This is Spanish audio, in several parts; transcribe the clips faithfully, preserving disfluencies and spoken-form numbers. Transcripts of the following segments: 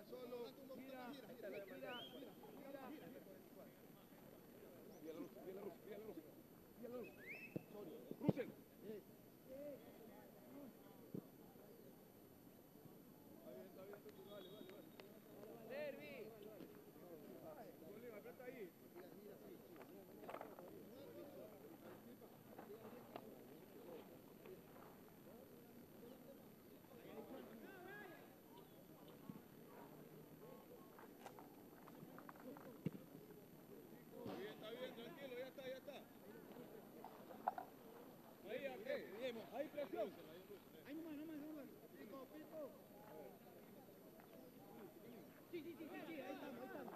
solo. Mira, mira, mira, mira. Mira la luz, mira la luz, mira la luz. Mira la luz. Russell. Está bien, está bien, vale, vale, vale. Servi. Problema, acá está ahí. Está bien, tranquilo, ya está, ya está. Ahí, ahí, ahí presión. Ahí nomás, nomás, nomás. Pico, pico. Sí, sí, sí, sí, ahí estamos, ahí estamos.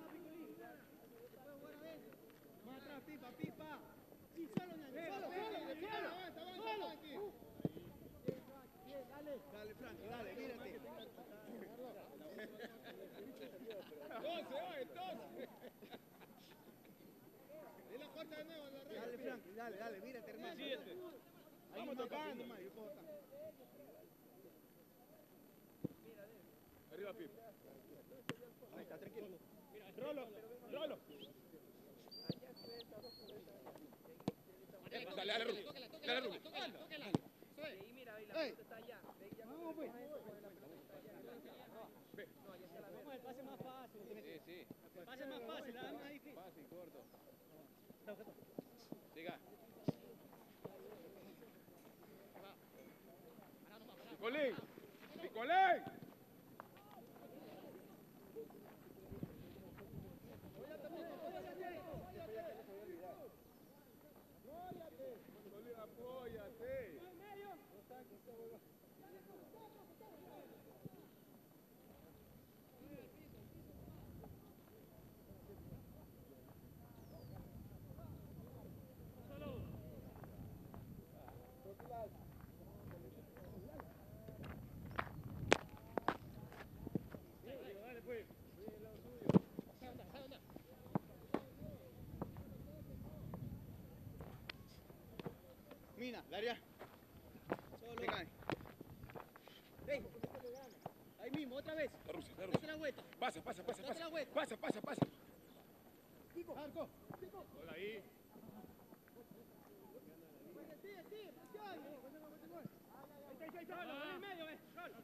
Más atrás, pipa, pipa. Sí, solo, Ñaño, solo, solo, solo. Avanza, avanza, Frankie. Bien, dale. Dale, Frankie, dale, mírate. Entonces, oye, entonces. Y la corta de nuevo, la raya. Dale, Frankie, dale, dale, mírate, hermano. Siete. Vamos tocando. Arriba, Pip. Ahí está, tranquilo. Rolo, Rolo. Dale, dale, Rolo. Dale, Rolo. Tóquela. Ahí, mira, ahí la pelota está allá. Vamos, pues. No, el pase más fácil. Sí, sí. El pase más fácil, nada más difícil. Fácil, corto. Siga. Nicolín. Nicolín. Nicolín, apóyate. Mina, Daria. Solo. Ey. Ahí mismo, otra vez. La Rusia, la Rusia. La vuelta. Pasa, pasa, pasa, pasa. Pasa, pasa, pasa. Pico. Marco. Pico. Hola ahí. Sí, sí, presión. Ahí está, ahí está. Solo, en el medio, ves. Solo.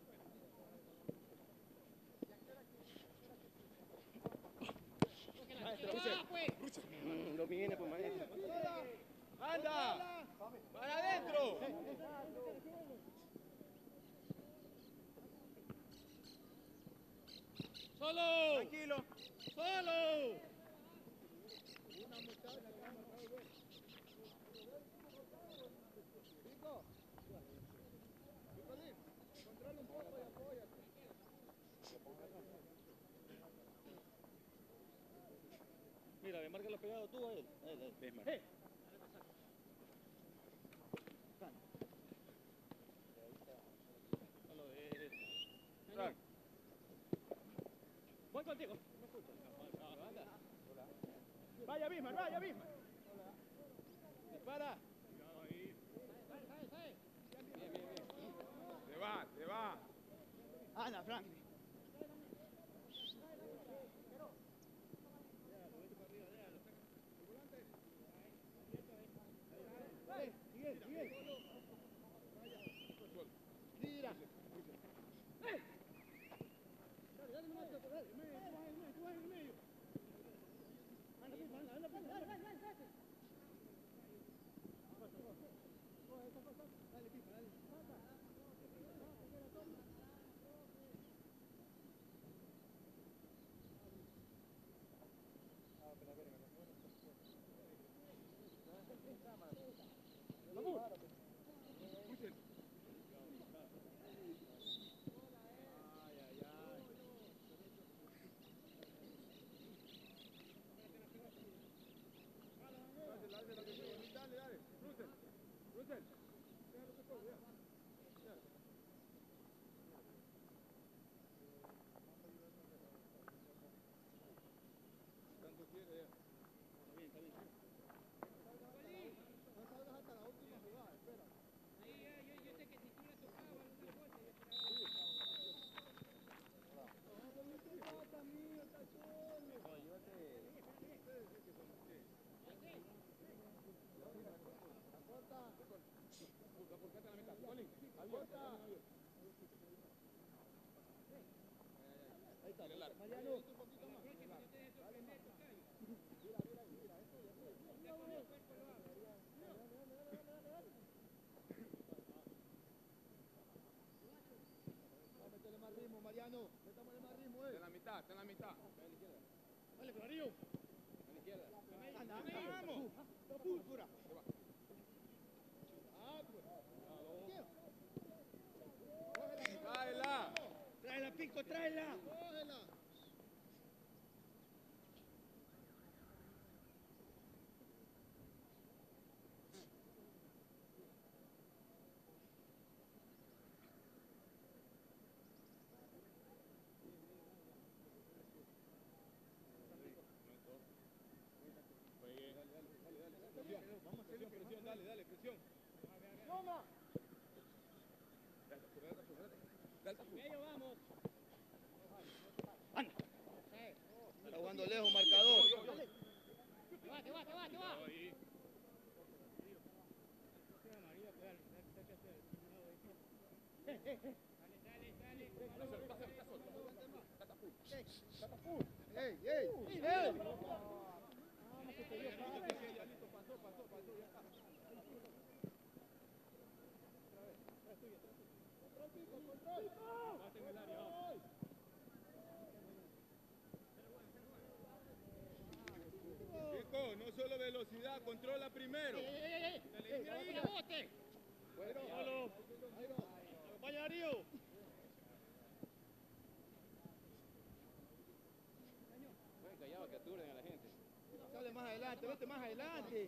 Maestro, Rusia. Lo viene, pues, maestro. ¡Anda! ¡Para adentro! ¡Solo! ¡Tranquilo! ¡Solo! Una muchacha que ha marcado bien. Pico. Picolín, controla un poco y apóyate. Mira, me marca lo pegado tú a él. A él, a él. Ves, Marco. ¡Eh! No lo ves. Frank. Voy contigo. No escucho. Vaya, Bismarck, vaya, Bismarck. Dispara. Ahí. Bien, bien, bien. Se va, se va. Anda, Frank. Miguel, Miguel. Tira. ¡Eh! Dale, dale nomás, dale. Dale, en medio, tú vas en medio, tú vas en medio. Anda, anda, anda, anda, dale, dale, dale, dale. Dale, pipa, dale. Vamos. Ay, ay, ay. Dale, dale, dale, dale. Russell, Russell. Déjalo que todo, ya. Ya. Tanto quiere ya. Está bien, está bien. No salgas hasta la última jugada, espera. Ahí, yo, yo sé que si tú le tocabas alguna cosa, yo esperaba. Ahí está, Mariano. Un poquito más. Mira, mira, mira, esto ya fue. Vamos a meterle más ritmo, Mariano. Métale más ritmo, eh. Está en la mitad, está en la mitad. Dale, Clarío. A la izquierda. Anda, vamos. Púrpura. Ah, pues. ¡Tráela! Tráela, Pico, tráela. Cógela. Vamos a hacerle presión, dale, dale, presión. ¡Toma! Medio vamos. ¡Anda! Está jugando lejos, marcador. Te va, te va, te va, te va. Ahí. Dale, dale, dale. Está solo, está solo, está solo. Catapult. Catapult. ¡Ey, ey! ¡Ey! Ya listo, pasó, pasó, pasó, ya está. Bate en el área, vamos. Chico, no solo velocidad, controla primero. ¡Ey, ey, ey! Dale, mira ahí. ¡Mira, bote! Bueno, Solo. ahí va. Acompaña a Darío. Ven callado que aturden a la gente. Sale más adelante, vete más adelante.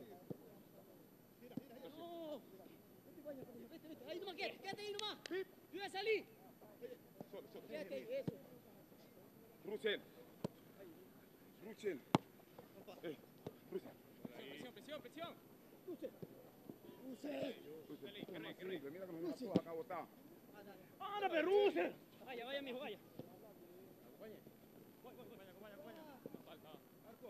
¡No! Vete, vete, ahí nomás quédate, quédate ahí nomás. Yo voy a salir. Solo, solo. Quédate ahí, eso. Russell. Russell. Eh, Russell. Presión, presión, presión. Russell. Russell, toma más simple, mira que nos vamos todos acá botados. ¡Anda, Perruce! Vaya, vaya, mijo, vaya. Acompañe. Voy, voy, voy. Acompaña, acompaña, acompaña. No falta. Marco.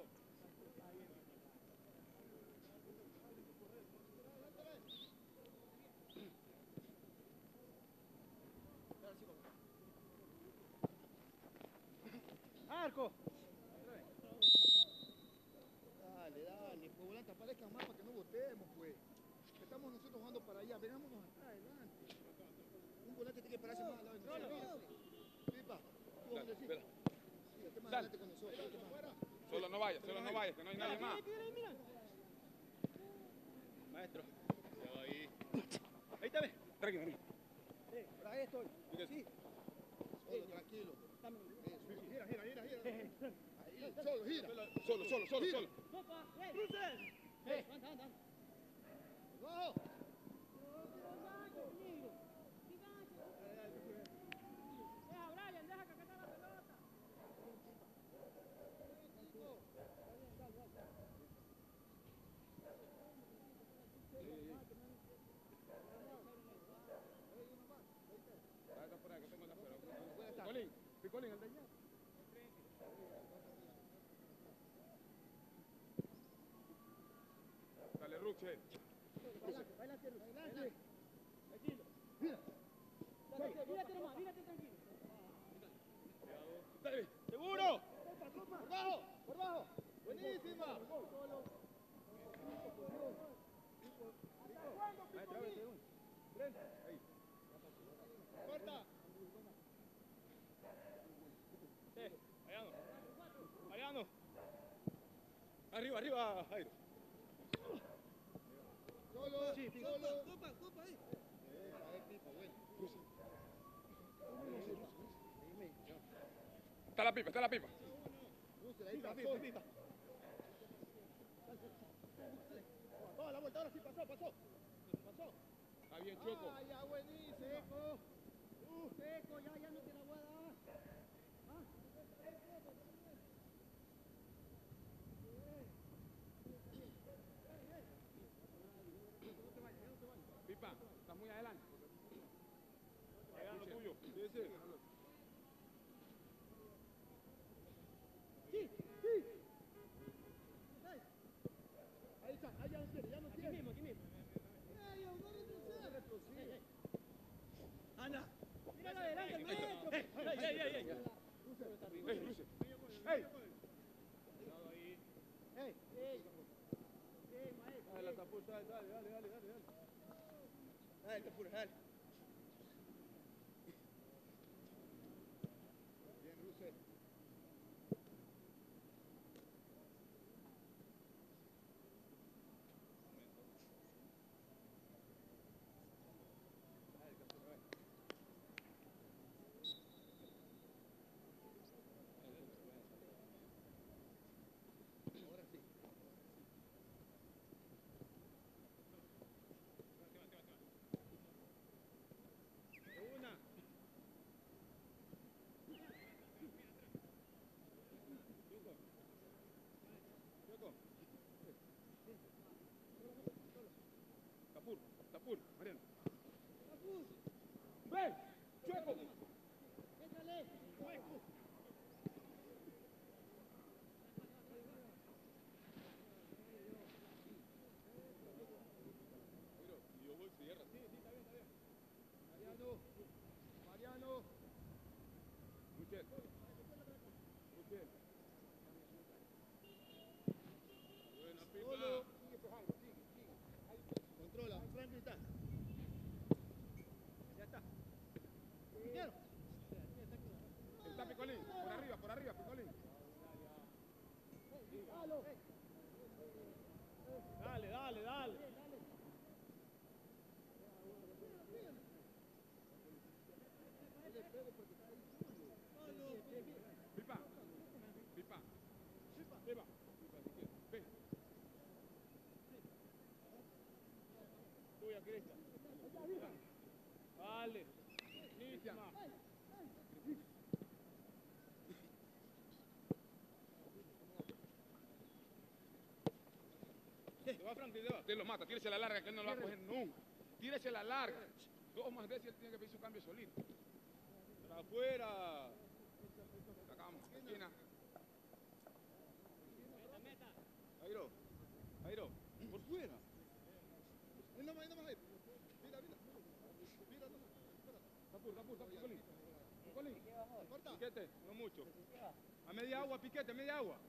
¡Marco! Dale, dale, pues volante, aparezcan más para que no votemos, pues. Estamos nosotros jugando para allá, venámonos acá adelante. Un volante tiene que pararse más al lado de nosotros. Pipa, tú vas a decir. Espera. Sí, esté más Dale. adelante con nosotros. esté más adelante. Solo no vayas, solo no vayas, que no hay nadie más. Mira. Maestro. Quedó ahí. Ahí está, ve. Tranquilo, tranquilo. Para esto, Mira. sí. Solo, tranquilo. Dame. Eso, gira, gira, gira, gira. Ahí, solo, gira. Solo, solo, solo, Gira. solo. Copa, ven. ¡Cruce! Eh, anda, anda, anda. ¡Bajo! Deja, Brian, deja que acá está la pelota. Acá por ahí, que tengo la fuera. Picolín, Picolín, el de allá. Dale, Russell. Adelante, adelante. Tranquilo. Mira. Mírate, mírate nomás, mírate tranquilo. Dale. ¡Seguro! ¡Por bajo! ¡Por bajo! ¡Buenísima! Maestro, vete uno. Frente. Ahí. ¡Corta! Eh, Mariano. Mariano. Arriba, arriba, Jairo. Solo, Sí, solo. copa, copa ahí. Eh, a ver, Pipa, bueno. Está la pipa, está la pipa. Russell, ahí Pipa, pasó. pipa, pipa. Toda la vuelta, ahora sí pasó, pasó. Pasó. Está bien, Choco. ¡Ah, ya, buenísimo! Seco. Uh, seco, ya, ya no te la voy a dar. ¿Ah? Pipa, estás muy adelante. Llegando tuyo. Sí, sí. Sí, sí. Ahí está, ahí ya no tiene, ya no Aquí tiene. mismo, aquí mismo. Ey, no retrocede. Ey, ey. dale, dale, dale, dale, dale. Dale, te apures, dale. Bien, Russell. Ahora sí. Una. Choco. Choco. Capur, Capur, Mariano. ¡Ven! ¡Chueco! Échale. Miro, y yo voy cierra. Sí, sí, está bien, está bien. Mariano. Mariano. Michel. Michel. Buena Solo. pipa. Sigue, pues, Jairo, sigue, sigue. Ahí, controla. Franklin está. Ya está. Quiero. Está Picolín. Por arriba, por arriba, Picolín. Dale, dale, dale. Pipa. Pipa. Pipa. Pipa. Ven. Tuya, Cristian. Dale. Nísima. Te va Franklin, te va. Te lo mata, tírese a la larga que él no lo va a coger nunca. Tírese a la larga. Dos más veces él tiene que pedir su cambio solito. Para afuera. Sacamos. Esquina. Jairo. Jairo. Por fuera. Ahí nomás, ahí nomás, Jairo. Mira, mira. Mira nomás. Espera. Tapur, tapur, tapur, Picolín. Picolín. Corta. Piquete, no mucho. A media agua, Piquete, a media agua.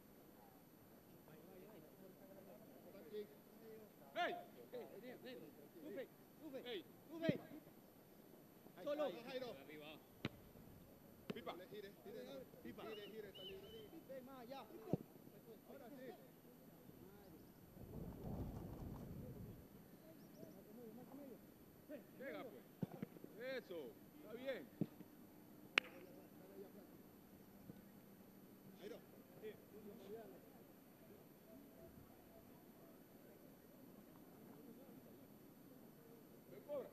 Franklin. ¡Ey! Sube, sube, ¡Ey! sube. Solo. Ahí, Jairo. Pipa. Gire, gire, gire. Pipa. Gire, gire, está libre. Ven más, ya. Ahora sí. Llega pues. Eso. Está bien. Jairo. Me cobra.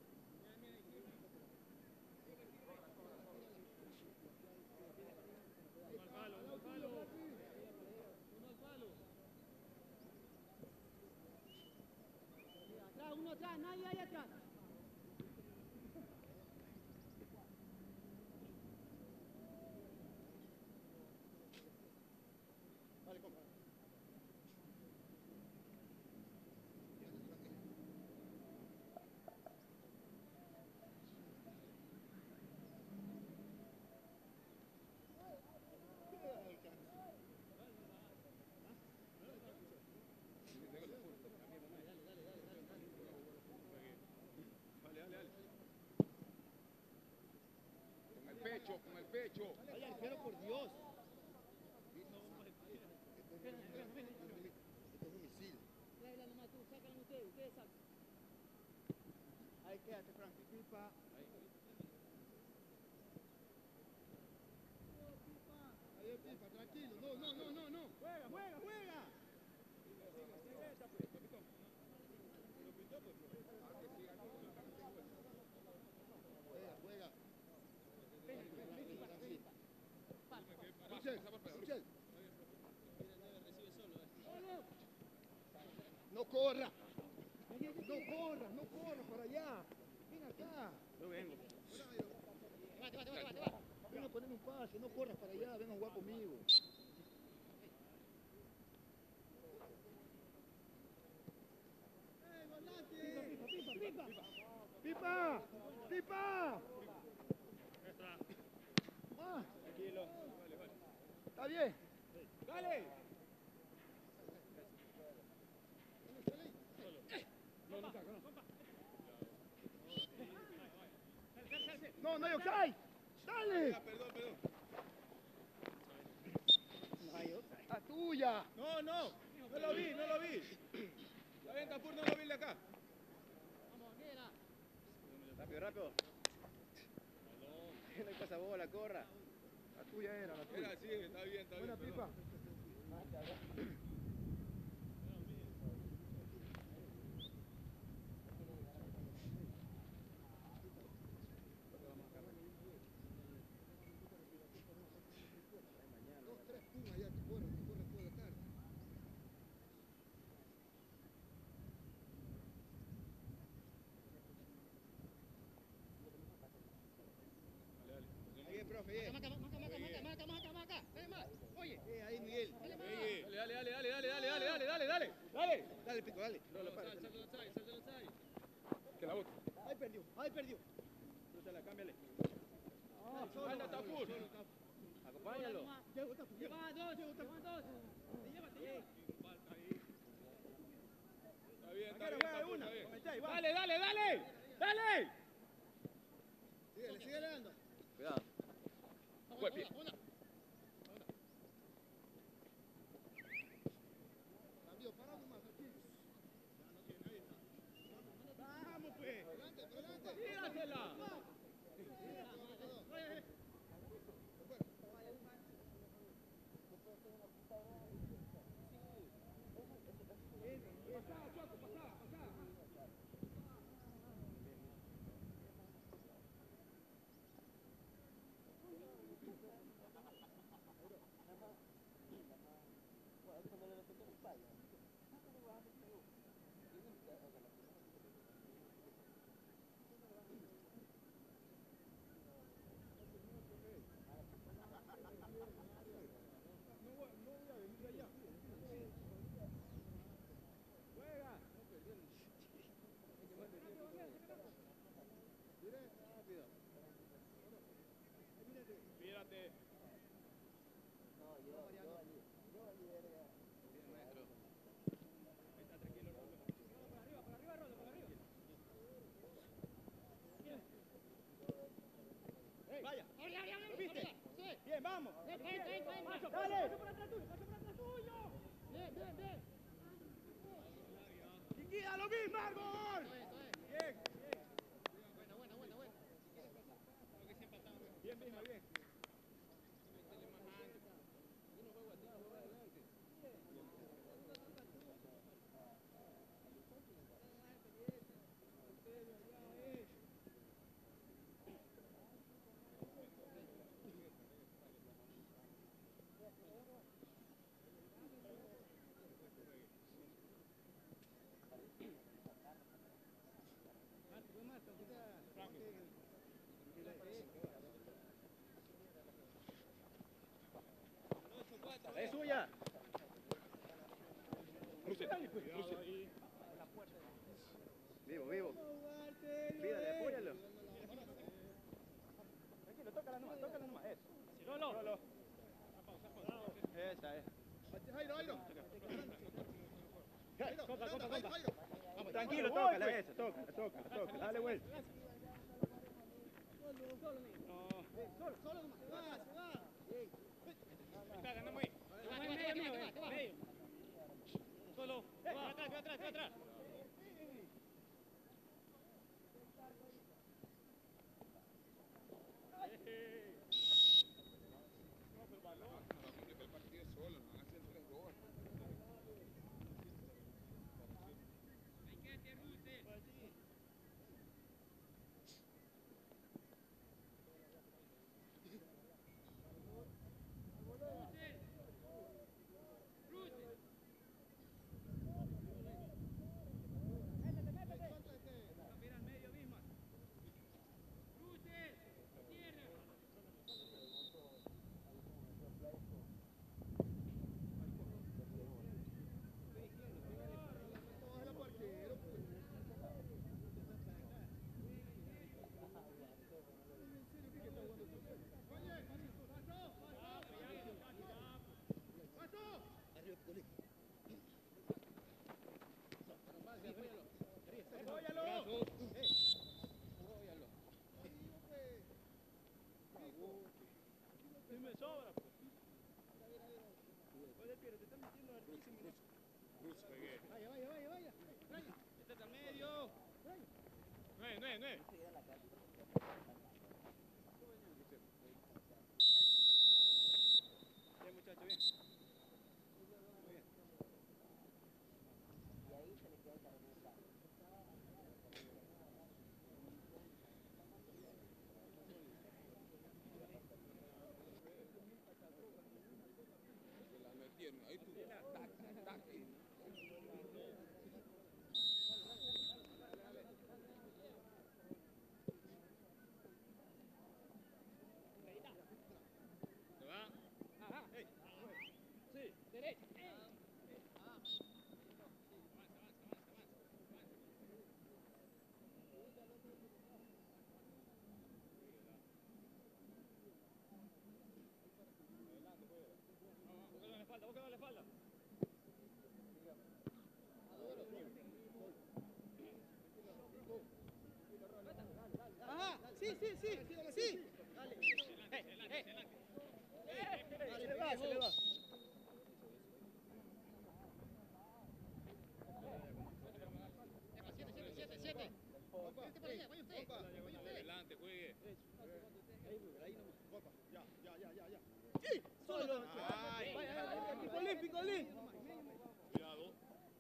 Atrás, uno atrás, nadie ahí atrás. Vale, compra. Dale, dale, dale. Con el pecho, con el pecho. Ay, arquero, por Dios. Esto es un misil. Tráela nomás tú, sácala ustedes, ustedes sacan. Ahí quédate, Franklin. Pipa. Ahí es Pipa, tranquilo. No, no, no, no, no. Juega, juega, juega. Juega, juega. Michel, Michel. No corra. No corra, no corra para allá. Ven acá. Yo vengo. Ven a poner un pase, no corras para allá, ven a jugar conmigo. Pipa, ¡Pipa! ¡Pipa! Ah, Tranquilo. Vale, vale. ¿está bien? Dale. No, no hay offside. Dale. Ya, perdón, perdón. La tuya. No, no, no lo vi, no lo vi. Está bien, Capur, no lo vi de acá. Rápido, rápido. No hay pasabola, corra. La tuya era, la tuya. Era así, está bien, está bien. Buena perdón. pipa. Dos, tres pumas ya te corren, te corren toda la tarde. Ahí, profe, bien. Maca, maca, maca, maca, maca, maca, maca. Dale más. Oye. Eh, ahí, Miguel. Dale más. Dale, dale, dale, dale, dale, dale, dale, dale, dale, dale. Dale, Pico, dale. No, lo para. Que la bota. Ahí perdió, ahí perdió. Cruzala, cámbiale. Anda, Capur. Acompáñalo. Lleva dos, lleva dos. Te lleva, te lleva. Está bien, está Manguera, bien, juega de Capur, una. está bien. Con el Chay, va. Dale, dale, dale. Dale. Síguele, síguele dando. Cuidado. Buen pie. Cambio, para nomás aquí. Vamos, pues. Adelante, adelante. Tíratela. Mírate. Vaya. Abre, abre, abre. ¿Lo viste? Abre. Sube. Bien, vamos. Ven, ven, ven, ven. Paso, Dale. paso por atrás tuyo, paso por atrás tuyo. Bien, bien, bien. Chiquita, lo mismo, árbol. Eso es, eso es. Bien, bien. Buena, buena, buena, buena. Bien, bien, bien. Es suya. Cruce. Cruce. Vivo, vivo. Pídale, apóyalo. Tranquilo, tócala nomás, tócala nomás. Eso. Solo. Solo. Esa es. Jairo, Jairo. Compa, compa, Jairo, compa. Jairo. Tranquilo, tócala esa, tócala, tócala, tócala. Dale vuelta. Solo, solo nomás. Se va, se va. Está, ganamos ahí. Te va, te va, te va, te va, te va. Solo. Va atrás, va atrás, va atrás. El partido es solo, no hacen tres goles. Nueve, nueve, nueve. Bien, muchacho, bien. Muy bien. Se la metieron. Ahí tú. Tac, tac, tac. ¿Se va? Ajá. Ey. Sí. Derecha. Búscalo en la espalda, búscalo en la espalda. Ajá, sí, sí, sí, sí. Dale. Adelante, adelante, adelante. Se le va, se le va. Siete, siete, siete. Vente para allá, vaya usted. Vaya usted. Adelante, juegue. Ya, ya, ya, ya, ya. Sí, solo. Ay, Vaya, vaya, picolín, picolín. cuidado.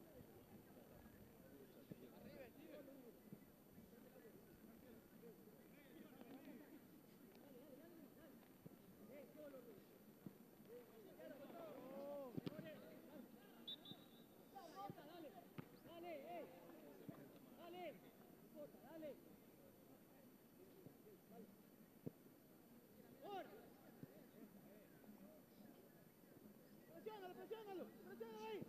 Dale, eh. Dale. Corta, dale. Corta. Presiónalo, presiónalo. Presiónalo ahí.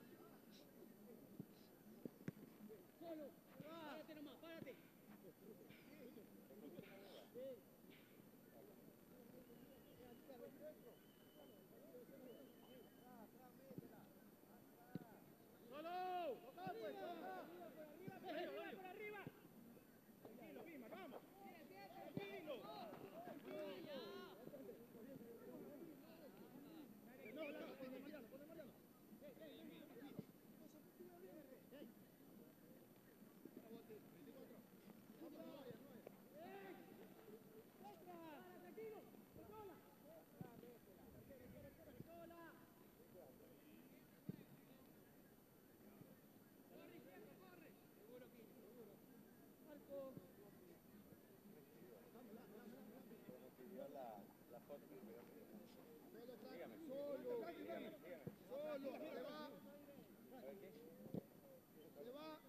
Solo. Párate nomás, párate. ¡Solo! Toca, pues, toca. Por arriba, por arriba. Tranquilo, Bismarck, vamos. Tranquilo. No, no, no, pon el Mariano, pon el Mariano. Tranquilo. Sola. Sola. Marco. Solo, solo, se va. Se va.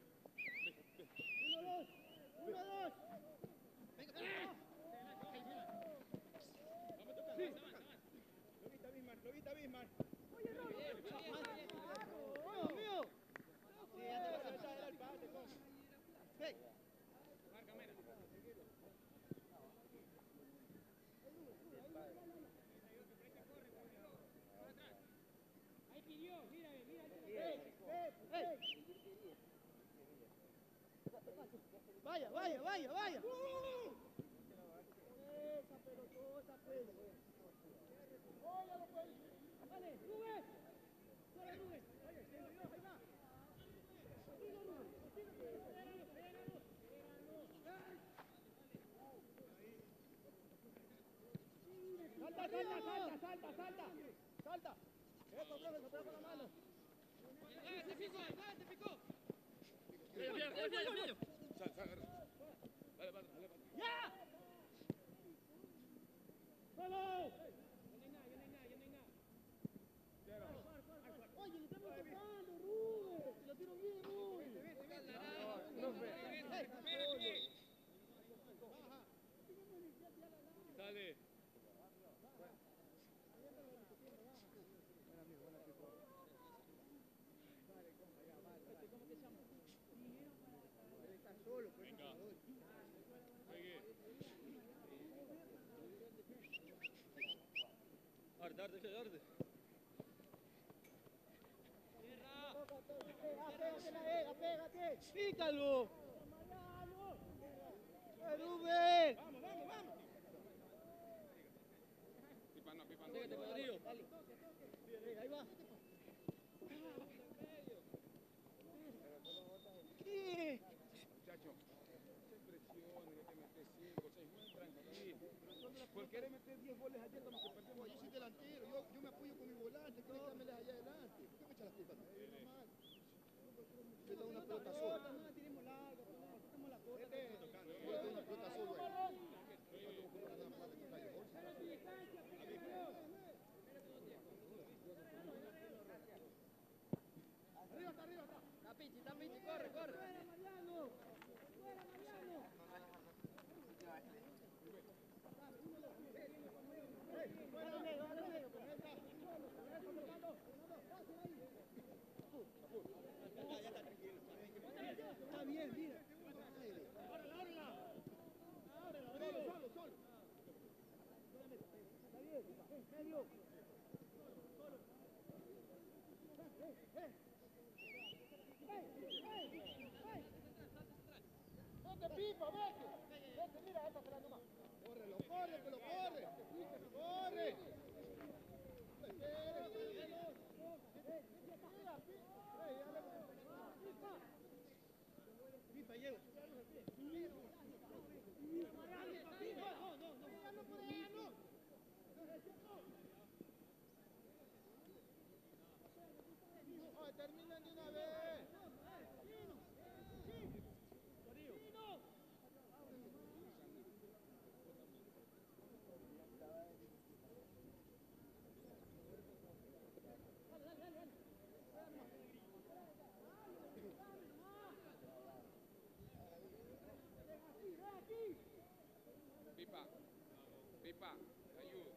Uno, dos. Uno, dos. Sí. Lo viste, Bismarck, lo viste, Bismarck. Oye, Robo. Robo, mío. Sí, ya te vas a echar el empate, coño. Hey. Marca, mira. Ahí pidió, mira, mira. Hey, hey, hey. Vaya, vaya, vaya, vaya. Esa pelotota, pues. Dale, Rubén. Dale, Rubén. Oye, se lo dio, ahí va. Contigo, Rubén. Contigo, espéralo, espéralo, espéralo. Salta, salta, salta, salta, salta. Salta. Eso, profe, se pega con la mano. ¡Eh, te picó, te picó! Sal, sal, agarra. Dale, dale, dale. ¡Ya! ¡Solo! Ya no hay nada, ya no hay nada, ya no hay nada. Oye, le estamos tocando, Rubén. Lo tiro bien, Rubén. Sale. Venga. Juegue. Arde, arde, arde. Apégate, apégate. Pícalo. Rubén. Vamos, vamos, vamos. Pipa no, pipa no. Pégate, Rodrigo. Dale. Ahí va. ¿Qué? Muchacho. Cualquiera meter diez goles ayer como que perdemos. Yo soy delantero, yo, yo me apoyo con mi volante, tiene que dármeles allá adelante. ¿Por qué me echa la culpa? No, normal. Yo tengo una pelota sola. No, tiremos largo, quitamos la corta. Yo tengo una pelota sola. Yo tengo que nada más de que calle bolsa. Arriba, está arriba, está. Está Pichi, está Pichi, corre, corre. Fuera, Mariano. Fuera, Mariano. Está bien, mira. Ábrela, ábrela. Ábrela, solo, solo, solo. Está bien, medio. Solo. Eh, eh. ¡Vete, Pipa, vete! Vete, mira, esta se la nomás. ¡Córrelo, corre, que lo corre! ¡Corre! Pipa, llevo. No, no, no. No por allá, no. ¡Ay, terminen de una vez! Pipa, Pipa, ayuda.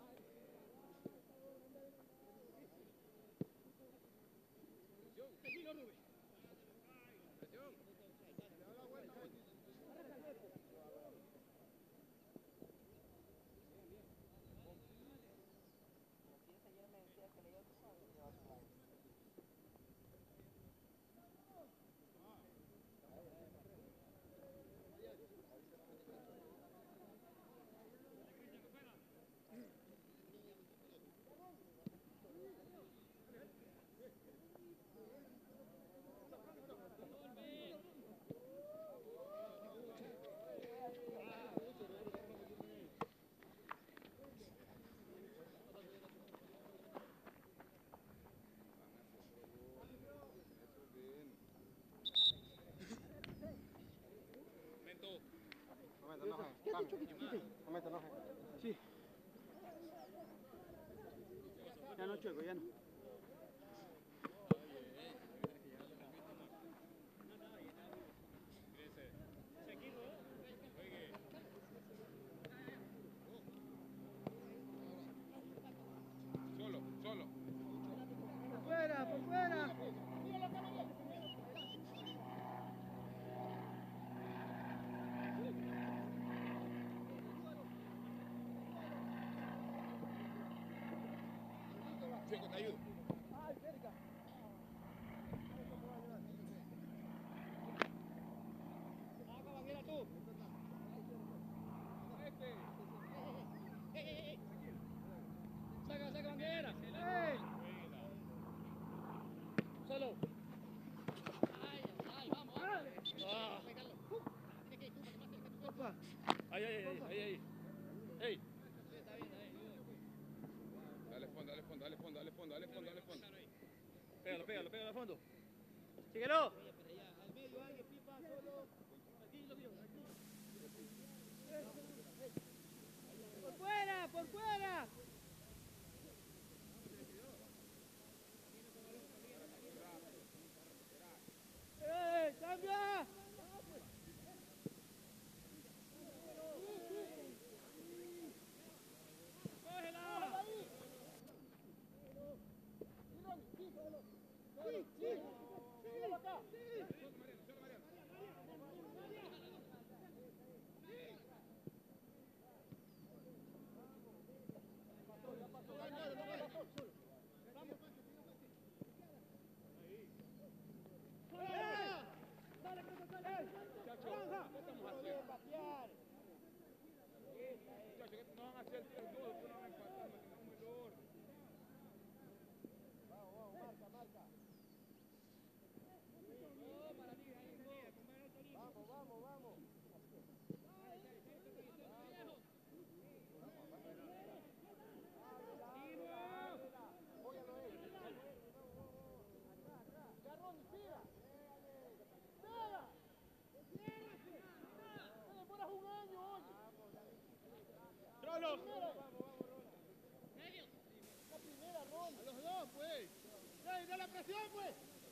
Tranquilo, Rubén. Presión. Momento, no. Sí. Ya no chueco, ya no. Solo, solo. Por fuera, por fuera. Chico, te ayudo. Ay, cerca. Haga Banguera tú. Este. Saca, saca Banguera. ¡Ey! Solo. Ay, ay, vamos. Ah. Opa. Ahí, ahí, ahí, ahí, ahí. Ey. Dale fondo, dale fondo, dale fondo, dale fondo, dale fondo, dale fondo. Pégalo, pégalo, pégalo a fondo. Síguelo. Al medio alguien, Pipa, solo. Aquí lo vio, aquí. Por fuera, por fuera. ¡Eh, cambia! ¡Cógela! Sí, sí, síguelo acá. Muchachos, que no van a hacer tres goles, no van a empatar, mantenemos el orden. Vamos, vamos, vamos. otro. La primera ronda. A los dos, pues. ¡Ey, de la presión, pues!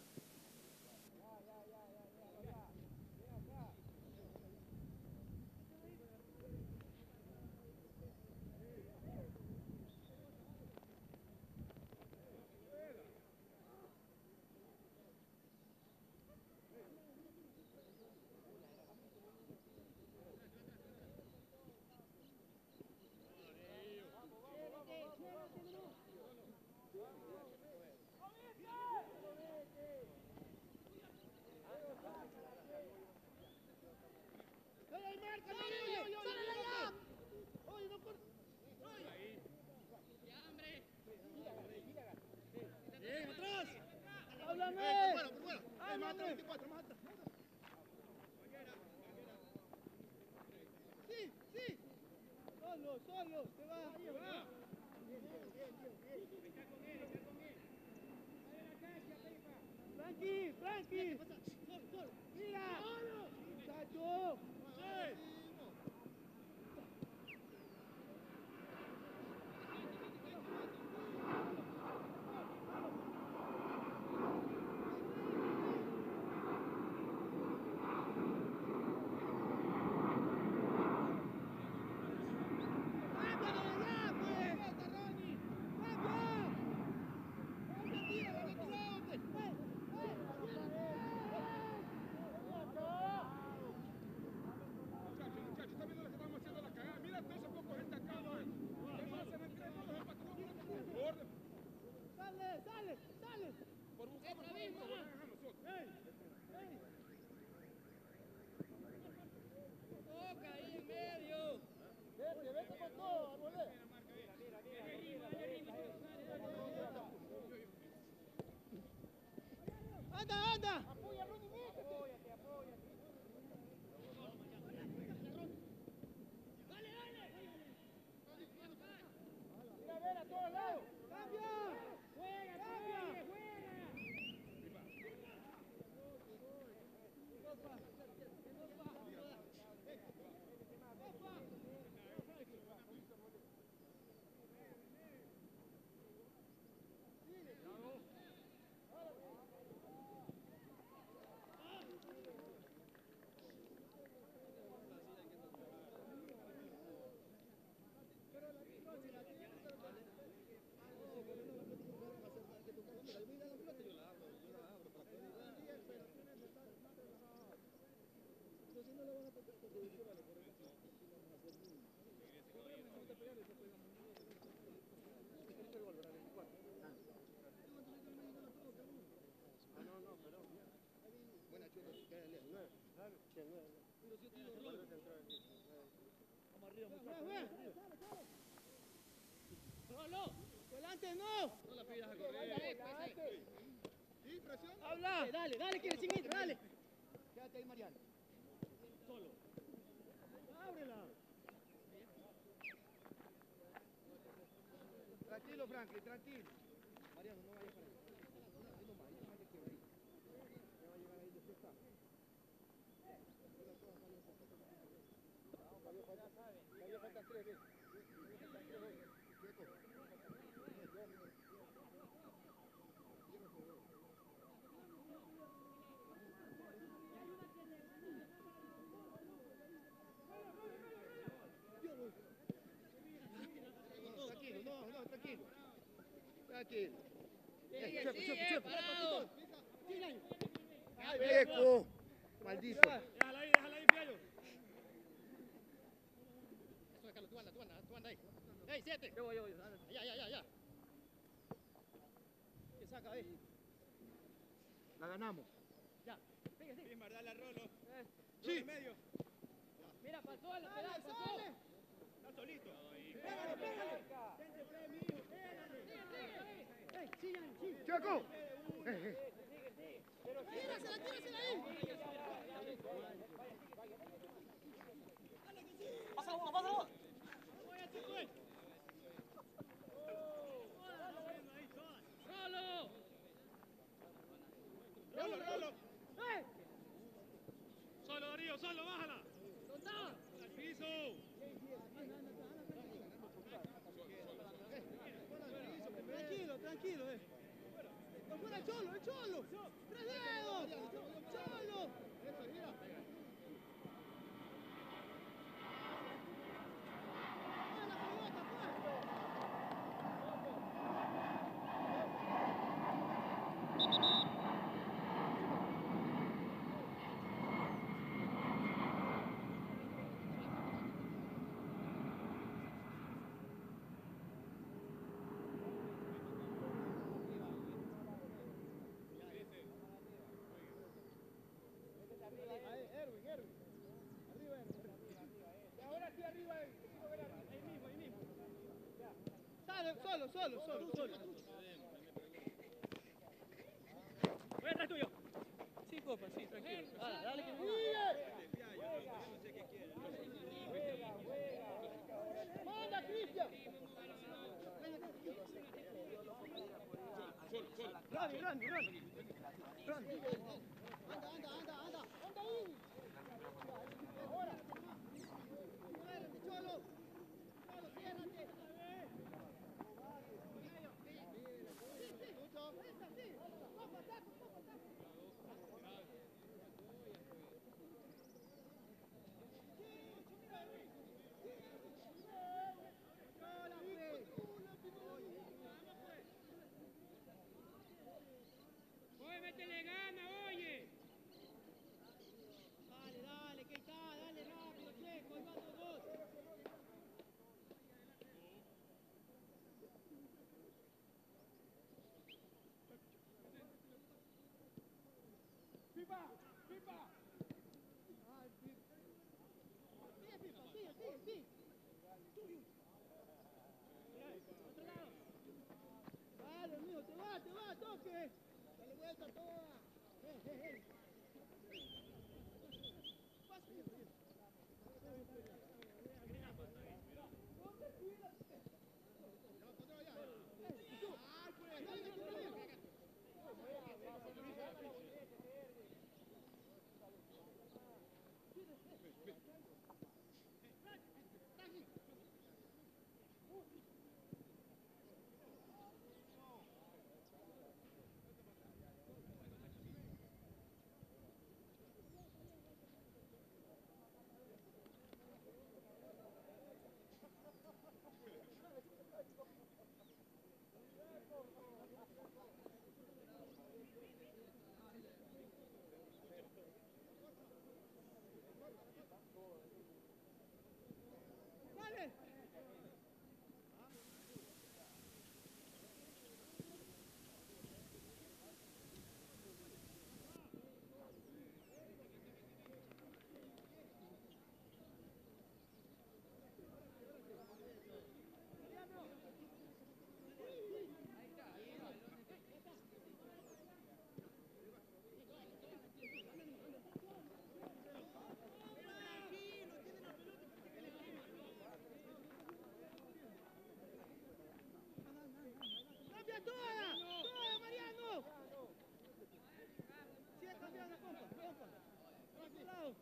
Bien, atrás. ¡Háblame! Por fuera, por fuera. Eh, más atrás, veinticuatro, más atrás. Sí, sí. Solo, solo. Se va. Se va. Bien, bien, bien, bien, bien. Está con él, está con él. Dale la cancha, Pepa. Frankie, Frankie. Sol, sol. Mira. Muchacho. Sí. Muchachos, muchachos, ¿están viendo lo que estamos haciendo la cagada? Mira todos esos pocos gente acá, man. ¿Qué más se meten todos los empatados? Por, Sale, sale, sale. por buscar por favor, nos van a nosotros. ¡Ey! ¡Ey! Toca ahí en medio. Vete, vete con todo, a volver. ¡Anda, anda! ¡Apoya, Ronnie, métete! Apóyate, apóyate. Dale, dale. Mira, a ver, a todos lados. ¡Cambia! Juega, ¡Cambia! juega, juega. Buena, chulo. Quédale. Pero si yo tengo rol. Vamos arriba, muchachos. Solo. ¡Adelante, no! No la pidas a correr. ¿Sí, presión? Habla. Dale, dale, que recién entra, dale. Quédate ahí, Mariano. Solo. Ábrela. Tranquilo, Franklin, tranquilo. Mariano, no vayas para ahí. Ahí nomás, ahí nomás le queda ahí. Ya va a llegar ahí, después está. Todavía faltan tres veces. Chueco. No, tranquilo, no, no, tranquilo. Tranquilo. Sigue, Chepo, sigue, chepo, chepo. parado. ¡Ay, viejo! Maldito. Déjala ahí, déjala ahí, Fiallo. Eso es, Carlos, tú anda, tú anda, tú anda ahí. ¡Ey, siete! Yo voy, yo voy. Ya, ya, ya, ya. ¿Qué saca ahí? La ganamos. Ya. Sigue, sigue. Bien, dale a Rolo. Eh, Sí. En medio. Mira, pasó a la pedal, pasó. Está solito. ¡Pégale, pégale! ¡Ey, sigan, sigan! ¡Chaco! Eh, eh. ¡Tírasela, tírasela ahí! ¡Pasa uno, pasa uno! ¡Solo! Rolo, Rolo. ¡Eh! Solo, Darío, solo, bájala. ¿Dónde está? Al piso. tranquilo, eh. ¡Por fuera el Cholo, el Cholo! ¡Tres dedos! ¡Cholo! Eso, mira. ¡Ah, la pelota, pues! Ahí, Erwin, Erwin. Arriba, Erwin. Y ahora sí arriba, ahí. Ahí mismo, ahí mismo. Sale, solo, solo, solo, solo. Voy atrás tuyo. Sí, copa, sí, tranquilo. Dale, dale que ¡Manda, Cristian! Solo, solo. Randy, Randy, Randy. Randy. Anda, anda, anda, anda. Anda ahí. Ahora. Ciérrate, Cholo. Cholo, ciérrate. Lucho. Oye, métele gana, oye. Dale, dale, que está, dale rápido, Checo, ahí van los dos. ¡Pipa! ¡Pipa! Sigue, Pipa, sigue, sigue, sigue. Otro lado. Dale, amigo, te va, te va, toque. Dale vuelta toda. Eh, eh, eh. Dale. ¡Cambia toda! ¡Toda, Mariano! Sigue cambiando, compa, compa. Por otro lado.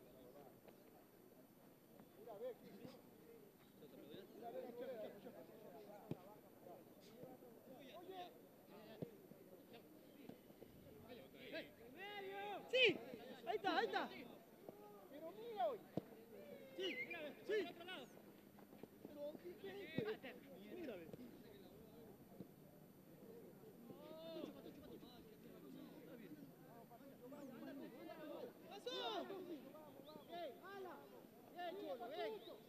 Mira, ve, Cristian. Mira, ve, Cholo. ¡Sí! Ahí está, ahí está. Pero mira hoy. Sí, sí. Por otro lado. Pero, ¿qué? Mira, ve. ¡Pasó! ¡Ey, ala! ¡Bien, Cholo, ven!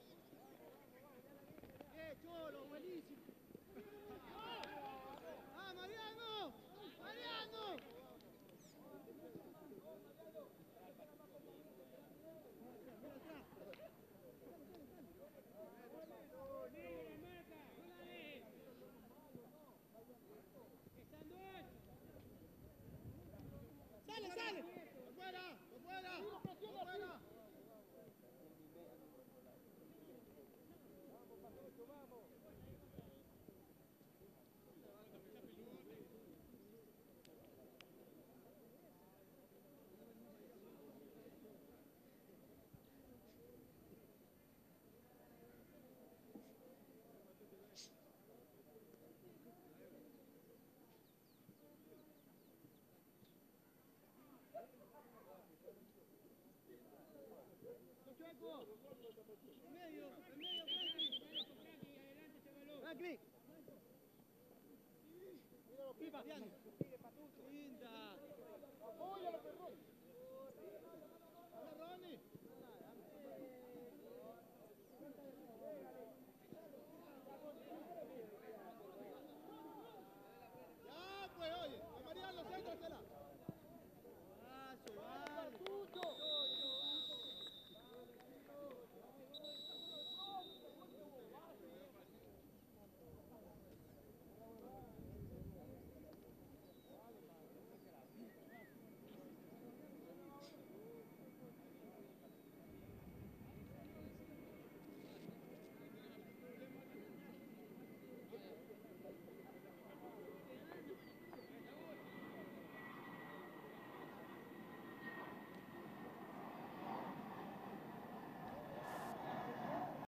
¡Bien, Cholo, buenísimo! ¡Ah, Mariano! ¡Mariano! ¡Sale, sale! ¡Fuera! ¡Fuera! ¡Fuera! En medio, en medio, Franklin. Franklin. Pipa. Linda. Apóyalo, perrón.